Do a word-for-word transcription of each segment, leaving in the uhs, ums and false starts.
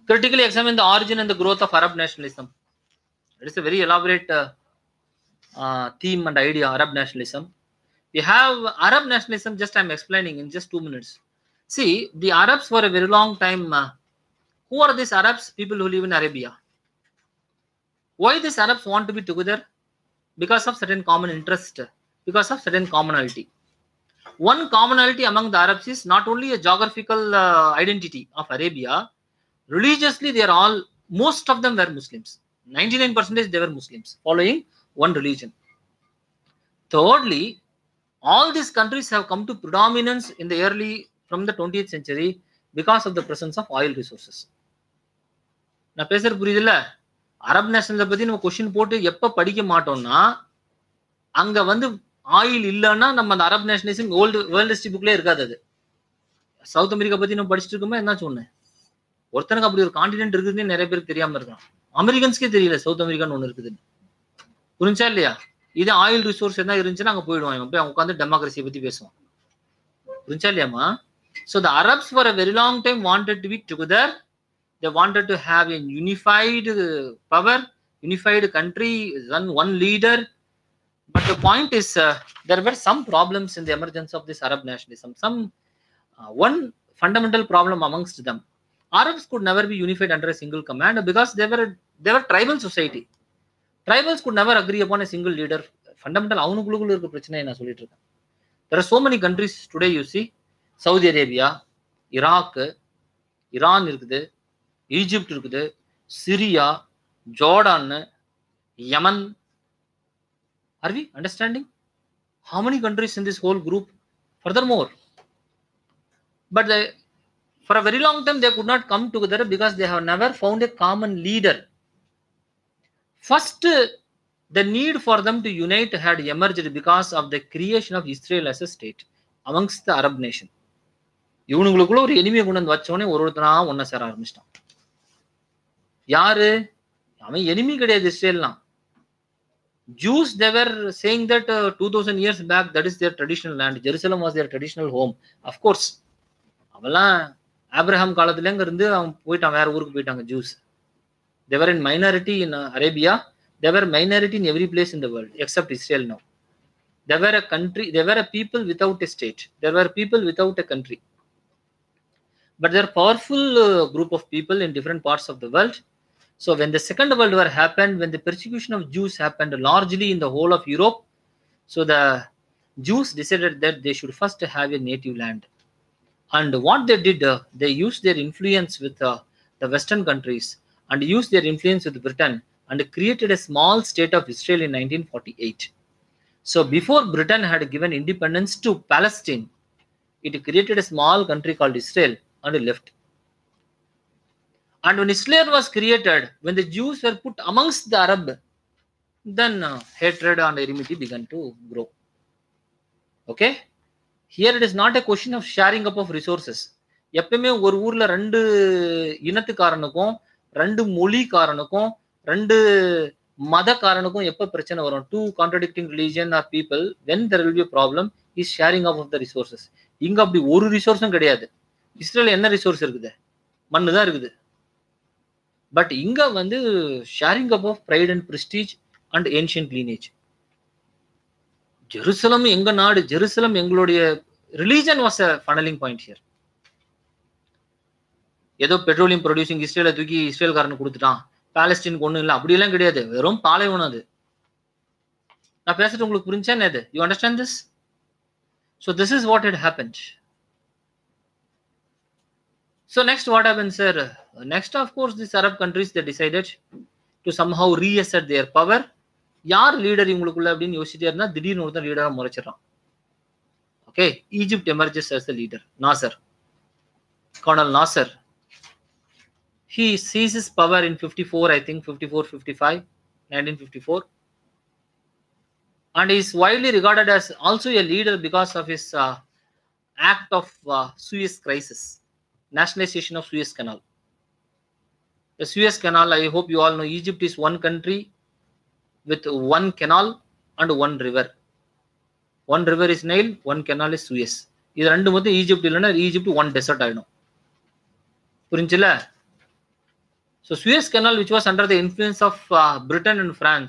Critically examine the origin and the growth of Arab nationalism. It is a very elaborate uh, uh, theme and idea, Arab nationalism. We have Arab nationalism, just I'm explaining in just two minutes. See, the Arabs for a very long time, uh, who are these Arabs? People who live in Arabia. Why these Arabs want to be together? Because of certain common interest, because of certain commonality. One commonality among the Arabs is not only a geographical uh, identity of Arabia, religiously they are all, most of them were Muslims. ninety-nine percent they were Muslims, following one religion. Thirdly, all these countries have come to predominance in the early, from the twentieth century because of the presence of oil resources. நான் பேசுறது புரியுதுல்ல? Arab நேஷனலை பத்தி நம்ம question போட்டு எப்ப படிக்க மாட்டோம்னா, அங்க வந்து oil இல்லைன்னா நம்ம அந்த Arab nationalism old world history புக்லேயே இருக்காது. அது சவுத் அமெரிக்கா பத்தி நம்ம படிச்சுட்டு இருக்கோமே, என்ன சொன்னேன், ஒருத்தனுக்கு அப்படி ஒரு கான்டினென்ட் இருக்குதுன்னு நிறைய பேருக்கு தெரியாம இருக்கான். அமெரிக்கன்ஸ்க்கே தெரியல சவுத் அமெரிக்கான்னு ஒண்ணு இருக்குதுன்னு. புரிஞ்சா இல்லையா? இது ஆயில் ரிசோர்ஸ் என்ன இருந்துச்சுன்னா அங்க போயிடுவாங்க, போய் அவங்க உட்காந்து டெமோக்ரஸியை பத்தி பேசுவான். புரிஞ்சா இல்லையாமா? So the Arabs for a very long time wanted to be together. They wanted to have a unified power, unified country, one, one leader. But the point is, uh, there were some problems in the emergence of this Arab nationalism. Some uh, one fundamental problem amongst them. Arabs could never be unified under a single command because they were they were tribal society. Tribals could never agree upon a single leader. Fundamental அவனுக்குள்ள இருக்க பிரச்சனை நான் சொல்லிட்டு இருக்கேன். There are so many countries today, you see. Saudi Arabia, Iraq, Iran இருக்குது, Egypt இருக்குது, Syria, Jordan, Yemen. Are we understanding? How many countries in this whole group? Furthermore, but they, for a very long time they could not come together because they have never found a common leader. First, the need for them to unite had emerged because of the creation of Israel as a state amongst the Arab nation. இவனுங்களுக்குள்ள ஒரு எனிமையை கொண்டு வந்து வச்சோடனே ஒரு ஒருத்தனா ஒன்னா சேர ஆரம்பிச்சிட்டான். யாரு? அவன் enemy கிடையாது இஸ்ரேல்லாம். Jews, they were saying that uh, two thousand years back, that is their traditional land. Jerusalem was their traditional home. Of course, அவெல்லாம் ஆப்ரஹாம் காலத்துல இங்க இருந்து அவன் போயிட்டான், வேற ஊருக்கு போயிட்டாங்க Jews. They were in minority in uh, Arabia. They were minority in every place in the world except Israel now. They were a country, they were a people without a state. There were people without a country. But they are powerful uh, group of people in different parts of the world. So when the Second World War happened, when the persecution of Jews happened largely in the whole of Europe, so the Jews decided that they should first have a native land. And what they did, uh, they used their influence with uh, the Western countries and used their influence with Britain and created a small state of Israel in nineteen forty-eight. So before Britain had given independence to Palestine, it created a small country called Israel and left. And when Israel was created, when the Jews were put amongst the Arab, then uh, hatred and enmity began to grow. Okay? Here it is not a question of sharing up of resources. எப்பவுமே ஒரு ஊர்ல ரெண்டு இனத்துக்காரனுக்கும் ரெண்டு மொழிக்காரனுக்கும் ரெண்டு மதக்காரனுக்கும் எப்ப பிரச்சனை வரும்? Two contradicting religion or people, when there will be a problem is sharing up of the resources. இங்க அப்படி ஒரு ரிசோர்ஸும் கிடையாது. இஸ்ரேல் என்ன ரிசோர்ஸ் இருக்குது? மண்ணு தான் இருக்குது. பட் இங்க வந்து sharing up of pride and prestige and ancient lineage. Jerusalem எங்க நாடு, ஜெருசலம் எங்களுடைய religion was a funnelling point here. ஏதோ பெட்ரோலியம் ப்ரொடியூசிங் இஸ்ரேலை தூக்கி இஸ்ரேல்காரனுக்கு கொடுத்துட்டான், பாலஸ்டீனுக்கு ஒண்ணும் இல்லை, அப்படியெல்லாம் கிடையாது. வெறும் பாலைவனம் அது. நான் பேசுறது உங்களுக்கு புரிஞ்சா என்னது? You understand this? So this is what had happened. So next what happened, sir? Next, of course, these Arab countries, they decided to somehow reassert their power. யார் லீடர் இவங்களுக்குள்ள அப்படின்னு யோசிச்சுட்டே இருந்தா திடீர்னு ஒருத்தர் லீடரா முறைச்சிடறான். Okay, Egypt emerges as the leader. Nasser, Colonel Nasser. He seizes power in fifty-four, I think fifty-four, fifty-five, nineteen fifty-four. And he is widely regarded as also a leader because of his uh, act of uh, Suez crisis, nationalization of Suez Canal. The Suez Canal, I hope you all know, Egypt is one country with one canal and one river. One river is Nile, one canal is Suez. இது ரெண்டு மட்டும் Egypt இல்லைன்னா Egypt one dessert ஆயிடும். புரிஞ்சுல? So Suez Canal, which was under the influence of uh, Britain and France,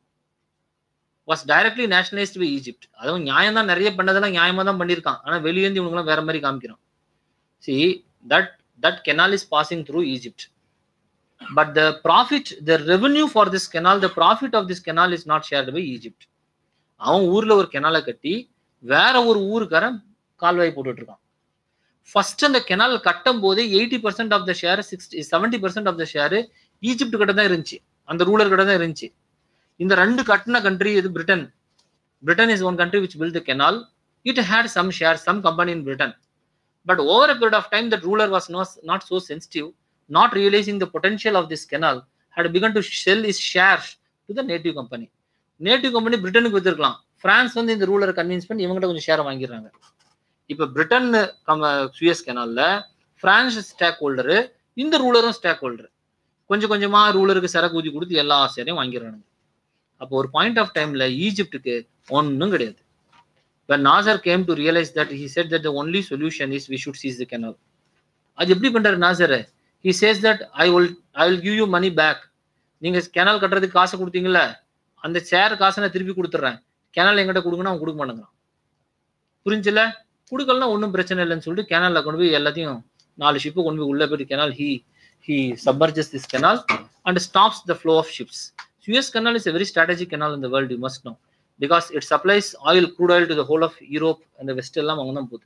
was directly nationalized by Egypt. அதுவும் நியாயம் தான், நிறைய பண்ணதெல்லாம் நியாயமா தான் பண்ணியிருக்கான். ஆனா வெளியேந்து இவனுங்களாம் வேற மாதிரி காமிக்கிறான். See, that that canal is passing through Egypt. But the profit, the revenue for this canal, the profit of this canal is not shared by Egypt. அவன் ஊர்ல ஒரு கெனாலை கட்டி வேற ஒரு ஊருக்காரன் கால்வாய் போட்டுட்டு இருக்கான். ஃபர்ஸ்ட் அந்த கெனால் கட்டும் போதே eighty percent of the share sixty seventy percent of the share Egypt கிட்ட தான் இருந்துச்சு, அந்த ரூலர் கிட்ட தான் இருந்துச்சு. இந்த ரெண்டு கட்டின கண்ட்ரி இது Britain. Britain is one country which built the canal. It had some share, some company in Britain. But over a period of time that ruler was not so sensitive, not realizing the potential of this canal, had begun to sell his shares to the native company. Native company பிரிட்டனுக்கு வித்துருக்கலாம். France வந்து இந்த ரூலரை convince பண்ணி இவங்ககிட்ட கொஞ்சம் ஷேரை வாங்கிடுறாங்க. இப்ப பிரிட்டன் சுயஸ் கெனால்ல பிரான்ஸ் ஸ்டேக் ஹோல்டரு, இந்த ரூலரும் ஸ்டேக் ஹோல்டர். கொஞ்சம் கொஞ்சமா ரூலருக்கு சரக்கு ஊதி கொடுத்து எல்லா ஷேரையும் வாங்கிடுறாங்க. அப்போ ஒரு பாயிண்ட் ஆஃப் டைம்ல ஈஜிப்டுக்கு ஒன்னும் கிடையாது. When Nasser came to realize that, he said that the only solution is we should seize the canal. அது எப்படி பண்றாரு Nasser? He says that I will I will give you money back. நீங்க canal கட்டுறதுக்கு காசு கொடுத்தீங்கல்ல, அந்த share காசை நான் திருப்பி கொடுத்துட்றேன், கேனல் எங்கிட்ட கொடுங்கன்னா அவன் கொடுக்க மாட்டேங்கிறான். புரிஞ்சுல? கொடுக்கலன்னா ஒன்றும் பிரச்சனை இல்லைன்னு சொல்லிட்டு கேனல்ல கொண்டு போய் எல்லாத்தையும் நாலு ஷிப்பு கொண்டு போய் உள்ள போயிட்டு canal he he submerges this canal and stops the flow of ships. Suez Canal is a very strategic canal in the world, you must know, because it supplies oil, crude oil to the whole of Europe and the West எல்லாம் அவங்க தான் போகுது.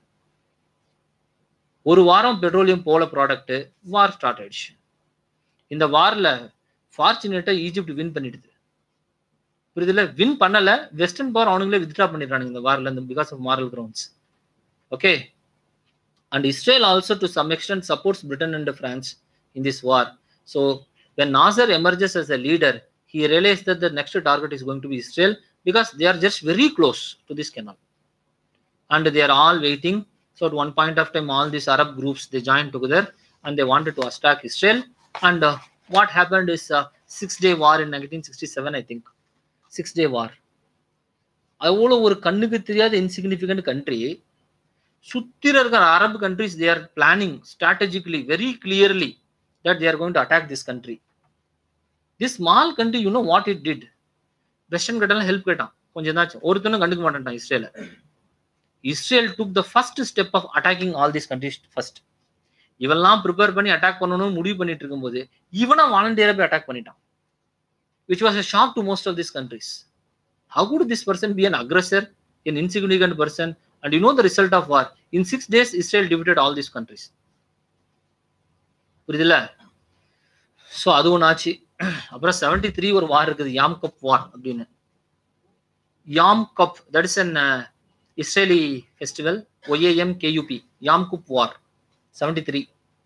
ஒரு வாரம் petroleum போல product வார் start ஆயிடுச்சு. இந்த வார்ல ஃபார்ச்சுனேட்டா Egypt win பண்ணிடுது. புரியுதுல? வின் பண்ணல, வெஸ்டர்ன் பவர் அவனுங்களே வித்ட்ரா பண்ணிடுறானுங்க இந்த வார்ல இருந்து because of moral grounds. Okay, and Israel also to some extent supports Britain and France in this war. So when Nasser emerges as a leader, he realized that the next target is going to be Israel because they are just very close to this canal and they are all waiting. So at one point of time, all these Arab groups, they joined together and they wanted to attack Israel. And uh, what happened is a six-day war in nineteen sixty-seven, I think. Six-day war. அவ்வளோ ஒரு கண்ணுக்கு தெரியாத insignificant country. சுத்திர இருக்கிற அரபு countries, they are planning strategically, very clearly that they are going to attack this country. This small country, you know what it did? Western கட்டெல்லாம் help கேட்டான், கொஞ்சம் என்னாச்சும் ஒருத்தனும் கண்டுக்க மாட்டான்ட்டான் இஸ்ரேல. Israel took the first step of attacking all these countries first. இவெல்லாம் prepare பண்ணி அட்டாக் பண்ணணும்னு முடிவு பண்ணிட்டு இருக்கும்போது இவனா வாலண்டியரா போய் அட்டாக் பண்ணிட்டான், which was a shock to most of these countries. How could this person be an aggressor, an insignificant person? And you know the result of war. In six days, Israel defeated all these countries. புரியுதுல? So அது ஒன்று ஆச்சு. அப்புறம் seventy three ஒரு வார் இருக்குது, யாம் cup war அப்படின்னு. Yom Kippur, that is an Israeli festival, Y A M K U P, Yom Kippur war seventy three.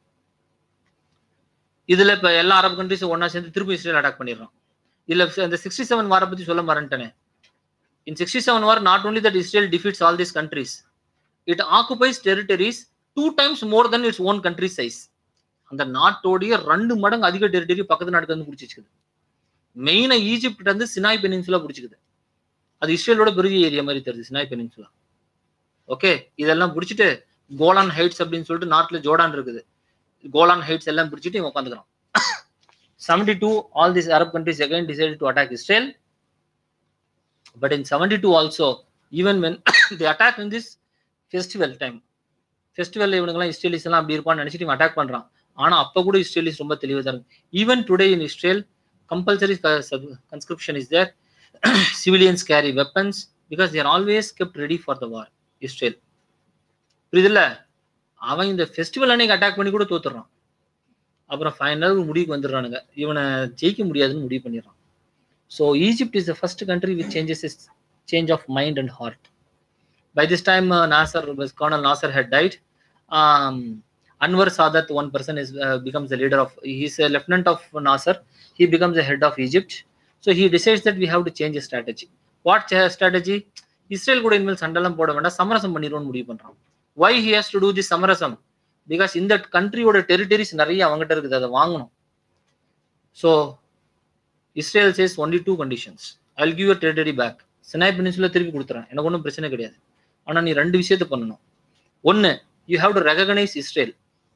இதுல இப்ப எல்லா அரபு கண்ட்ரிஸும் ஒன்னா சேர்ந்து திருப்பி இஸ்ரேல் அட்டாக் பண்ணிடுறான். இல்ல இந்த சிக்ஸ்டி செவன் வாரை பத்தி சொல்ல மறந்துட்டேனே. In sixty seven war, not only that Israel defeats all these countries, it occupies territories two times more than its own country size. அந்த நாட்டோடைய ரெண்டு மடங்கு அதிக டெரிட்டரி பக்கத்து நாட்டுக்கு வந்து பிடிச்சிச்சுக்குது. மெயினா ஈஜிப்ட் வந்து சினாய் பெனின்சுலா பிடிச்சிக்குது. அது இஸ்ரேலோட பெரிய ஏரியா மாதிரி தெரியுது சினாய் பெனின்சுலா. ஓகே, இதெல்லாம் பிடிச்சிட்டு கோலான் ஹைட்ஸ் அப்படின்னு சொல்லிட்டு நார்த்ல ஜோர்டான் இருக்குது, கோலான் ஹைட்ஸ் எல்லாம் பிடிச்சிட்டு இவன் உட்காந்துக்கிறான். Seventy two, all these Arab countries again decided to attack Israel. But in seventy-two also, even when they attack in this festival time, festival இவனுங்கெல்லாம் இஸ்ரேலிஸ் எல்லாம் அப்படி இருப்பான்னு நினைச்சிட்டு இவன் அட்டாக் பண்றான். ஆனா அப்ப கூட இஸ்ரேலிஸ் ரொம்ப தெளிவா தான் இருக்கு. Even today in Israel compulsory conscription is there. Civilians carry weapons because they are always kept ready for the war. Israel. புரியுதுல்ல? அவன் இந்த ஃபெஸ்டிவல் அன்னைக்கு அட்டாக் பண்ணி கூட தோத்துறான். அப்புறம் ஃபைனல் முடிவுக்கு வந்துடுறானுங்க, இவனை ஜெயிக்க முடியாதுன்னு முடிவு பண்ணிடுறான். So Egypt is the first country which changes is change of mind and heart. By this time Nasser, colonel Nasser had died. Um, Anwar Sadat, one person, is uh, becomes the leader of, he is a lieutenant of Nasser. He becomes the head of Egypt. So he decides that we have to change a strategy. What strategy? Israel கூட இனிமேல் சண்டெல்லாம் போட வேண்டாம், சமரசம் பண்ணிடுவோம்னு முடிவு பண்றான். Why he has to do this சமரசம்? Because இந்த கண்ட்ரியோட territories நிறைய அவங்ககிட்ட இருக்குது, அதை வாங்கணும். So Israel says only two conditions. I'll give your territory back. Sinai peninsula திருப்பி கொடுத்துறேன், எனக்கு ஒன்றும் பிரச்சனை கிடையாது. ஆனா நீ ரெண்டு விஷயத்த பண்ணணும். ஒன்னு, you have to recognize Israel.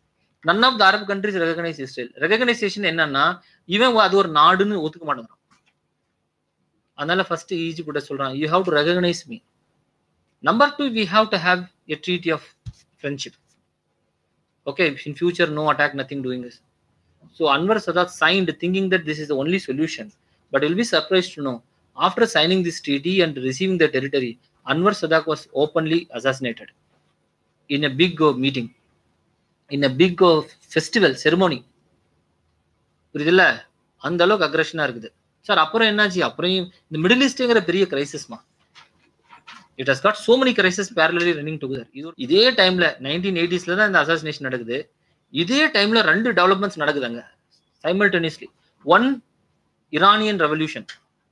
none of the Arab countries recognize Israel. Recognition என்னன்னா இவன் அது ஒரு நாடுன்னு ஒத்துக்க மாட்டேங்கிறான். அதனால ஃபர்ஸ்ட் ஈஜிப்ட் கூட சொல்றான், you have to recognize me. Number two, we have to have a treaty of friendship. Okay, in future no attack, nothing doing this. So Anwar Sadat signed thinking that this is the only solution, but you'll be surprised to know after signing this treaty and receiving the territory, Anwar Sadat was openly assassinated in a big uh, meeting, in a big uh, festival ceremony. புரியுதுல்ல, அந்த அளவுக்கு அக்ரஷனா இருக்குது sir. அப்புறம் என்னாச்சு, அப்புறம் இந்த middle ஈஸ்ட்ங்கிற பெரிய கிரைசிஸ்மா, it has got so many crisis parallelly running together. இதே டைம்ல நைன்டீன் எயிட்டிஸ்ல தான் இந்த அசாசினேஷன் நடக்குது. இதே டைம்ல ரெண்டு டெவலப்மெண்ட்ஸ் நடக்குதுங்க simultaneously. One, Iranian revolution.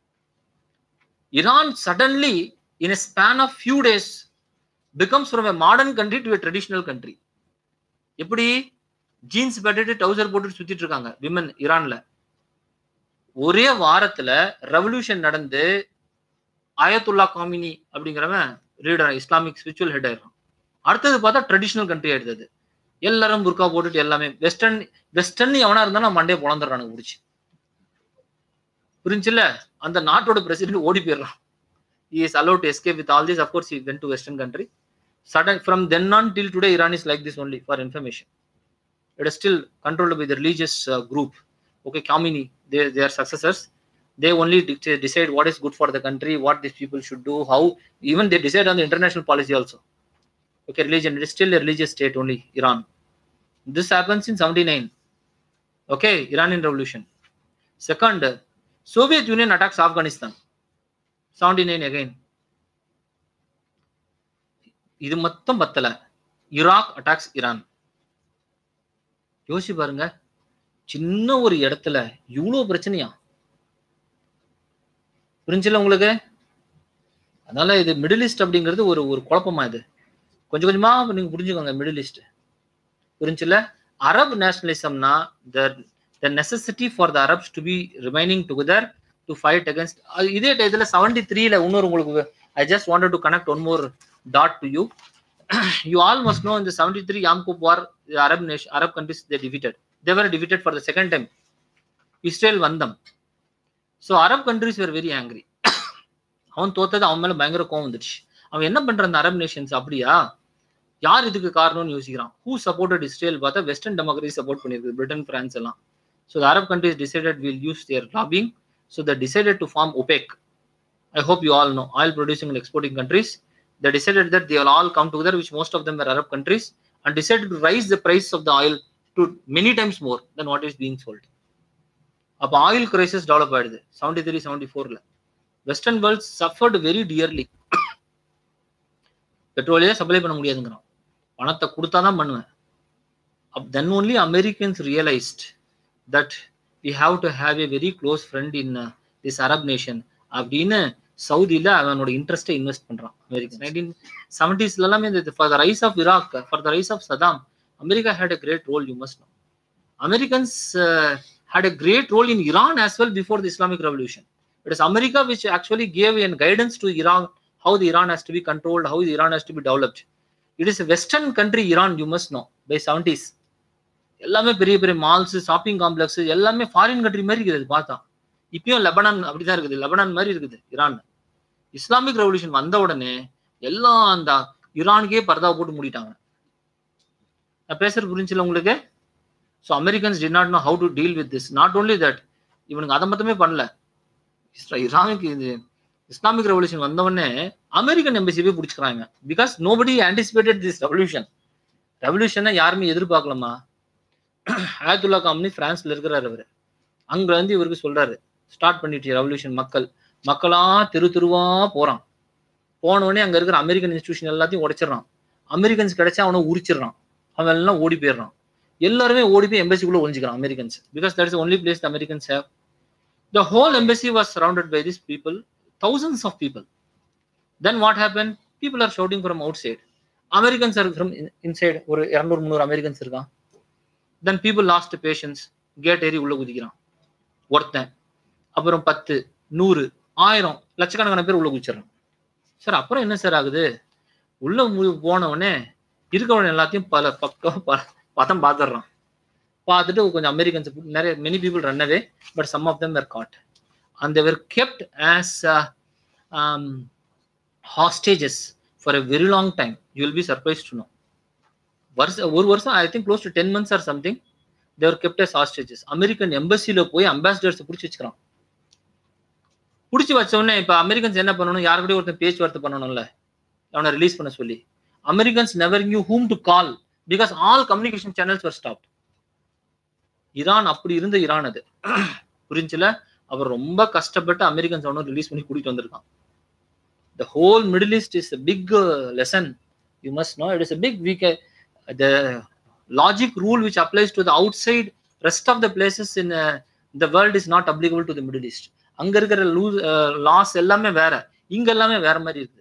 Iran suddenly in a span of few days becomes from a modern country to a traditional country. எப்படி ஜீன்ஸ் பட்டிட்டு டவுசர் போட்டு சுத்திட்டு இருக்காங்க விமன் ஈரான்ல. ஒரே வாரத்துல ரெவல்யூஷன் நடந்து ஆயத்துல்லா காமினி அப்படிங்கிறவன் ரீடர் இஸ்லாமிக் ஸ்பிரிச்சுவல் ஹெட் ஆயிடும். அடுத்தது பார்த்தா ட்ரெடிஷனல் கண்ட்ரி ஆயிடுது. எல்லாரும் புர்கா போட்டுட்டு எல்லாமே வெஸ்டர்ன் வெஸ்டர்ன் எவனா இருந்தாலும் மண்டே பொழந்துடுறானுங்க பிடிச்சி. புரிஞ்சுல, அந்த நாட்டோட பிரசிடென்ட் ஓடி போயிடுறான். He is allowed to escape with all this. Of course, he went to Western country. Sudden, from then on till today, Iran is like this only, for information. It is still controlled by the religious uh, group. Okay, Khamenei, they, they are successors. They only decide what is good for the country, what these people should do, how. Even they decide on the international policy also. Okay, religion, it is still a religious state only, Iran. This happens in seventy-nine. Okay, Iranian revolution. Second, Soviet Union attacks Afghanistan. seventy-nine again. இது மொத்தம் பத்தல, Iraq attacks Iran. யோசிச்சு பாருங்க, சின்ன ஒரு இடத்துல இவ்வளவு பிரச்சனையா? புரிஞ்சுல உங்களுக்கு? அதனால இது மிடில் ஈஸ்ட் அப்படிங்கிறது ஒரு ஒரு குழப்பமா. இது கொஞ்சம் கொஞ்சமா நீங்க புரிஞ்சுக்கோங்க. மிடில் ஈஸ்ட் புரிஞ்சுல. அரப் நேஷனலிசம்னா the the necessity for the Arabs to be remaining together to fight against. இதே டைத்துல செவன்டி த்ரீல இன்னொரு உங்களுக்கு I just wanted to connect one more dot to you. You all must know in the seventy-three Yom Kippur war, the Arab nation, Arab countries, they defeated. They were defeated for the second time. Israel won them. So Arab countries were very angry. அவன் தோத்தது அவன் மேல பயங்கர கோவம் வந்துடுச்சு. அவன் என்ன பண்ற அந்த அரப் நேஷன்ஸ், அப்படியா யார் இதுக்கு காரணம்னு யோசிக்கிறான். ஹூ சப்போர்ட்டட் இஸ்ரேல் பார்த்தா வெஸ்டர்ன் டெமோக்ரஸி சப்போர்ட் பண்ணிருக்கு, பிரிட்டன், பிரான்ஸ் எல்லாம். So the Arab countries decided we'll use their lobbying. So they decided to form OPEC. I hope you all know, oil producing and exporting countries. They decided that they will all come together, which most of them were Arab countries, and decided to raise the price of the oil to many times more than what is being sold. அப்ப oil crisis develop ஆயிடுது seventy three seventy ஃபோர்ல. Western world suffered very dearly. பெட்ரோலே supply பண்ண முடியாதுங்கிறான், பணத்தை கொடுத்தாதான் பண்ணுவேன். Then only Americans realised that we have to have a very close friend in uh, this Arab nation அப்படின்னு சவுதியில அவனோட இன்ட்ரெஸ்ட்டை இன்வெஸ்ட் பண்றான் அமெரிக்கன். நைன்டீன் செவன்டிஸ்ல எல்லாமே for the rise of Iraq, for the rise of Saddam, America had a great role, you must know. Americans uh, had a great role in Iran as well before the Islamic Revolution. It is America which actually gave a guidance to Iran, how the Iran has to be controlled, how the Iran has to be developed. It is a Western country, Iran, you must know, by seventies. எல்லாமே பெரிய பெரிய malls, shopping complex எல்லாமே foreign country மாதிரி இருக்குது பார்த்தா. இப்பயும் Lebanon அப்படிதான் இருக்குது, லெபனான் மாதிரி இருக்குது ஈரான். இஸ்லாமிக் ரெவல்யூஷன் வந்த உடனே எல்லாம் அந்த ஈரானுக்கே பர்தா போட்டு மூடிட்டாங்க. நான் பேசுறது புரிஞ்சுல உங்களுக்கு? So Americans did not know how to deal with this. Not only that, இவனுக்கு அதை மட்டுமே பண்ணல. ஈரானுக்கு இது இஸ்லாமிக் ரெவல்யூஷன் வந்த உடனே அமெரிக்கன் எம்பசியே பிடிச்சிக்கிறாங்க. Because nobody anticipated this revolution. ரெவல்யூஷனை யாருமே எதிர்பார்க்கலாமா? ஆயத்துல்லா காமினி பிரான்ஸ்ல இருக்கிறாரு. அவரு அங்க வந்து இவருக்கு சொல்றாரு, ஸ்டார்ட் பண்ணிட்டு ரெவல்யூஷன். மக்கள் மக்களா தெரு தெருவா போறான். போனவொடனே அங்க இருக்கிற அமெரிக்கன் இன்ஸ்டிடியூஷன் எல்லாத்தையும் உடைச்சிடறான். அமெரிக்கன்ஸ் கிடைச்சா அவனை உரிச்சிடறான். அவன் எல்லாம் ஓடி போயிடுறான். எல்லாருமே ஓடி போய் எம்பசிக்குள்ள ஒழிஞ்சுக்கிறான் Americans. Because that is only place the Americans have. The whole embassy was surrounded by this people, thousands of people. Then what happened? People are shouting from outside. Americans are from inside. ஒரு இருநூறு முந்நூறு Americans இருக்கான். Then people lost patience. Gate ஏறி உள்ள குதிக்கிறான் ஒருத்தன். அப்புறம் பத்து, நூறு, ஆயிரம், லட்சக்கணக்கான பேர் உள்ள குதிச்சிடறான். சார் அப்புறம் என்ன சார் ஆகுது? உள்ள போனவனே இருக்கிறவன் எல்லாத்தையும் பல பக்கம் பதம் பார்த்துடுறான். பார்த்துட்டு கொஞ்சம் அமெரிக்கன்ஸ் நிறைய many people run away, but some of them were caught and they were kept as hostages for a very long time. You will be surprise to know. வருஷம் ஒரு வருஷம் I think close to ten months or something they are kept as hostages. American எம்பசியில் போய் ambassadors பிடிச்சி வச்சுக்கிறான். பிடிச்சி வச்ச உடனே இப்போ அமெரிக்கன்ஸ் என்ன பண்ணணும், யாரு கூட ஒருத்தன் பேச்சுவார்த்தை பண்ணணும்ல அவனை ரிலீஸ் பண்ண சொல்லி. Americans never knew whom to call because all communication channels were stopped. Iran அப்படி இருந்த ஈரான் அது புரிஞ்சுல. அவர் ரொம்ப கஷ்டப்பட்டு அமெரிக்கன்ஸ் அவனும் ரிலீஸ் பண்ணி கூட்டிட்டு வந்திருக்கான். The whole Middle East is a big uh, lesson. You must know it is a big week. Uh, the logic rule which applies to the outside rest of the places in uh, the world is not applicable to the Middle East. அங்க இருக்கிற loss எல்லாமே வேற, இங்க எல்லாமே வேற மாதிரி இருக்கு.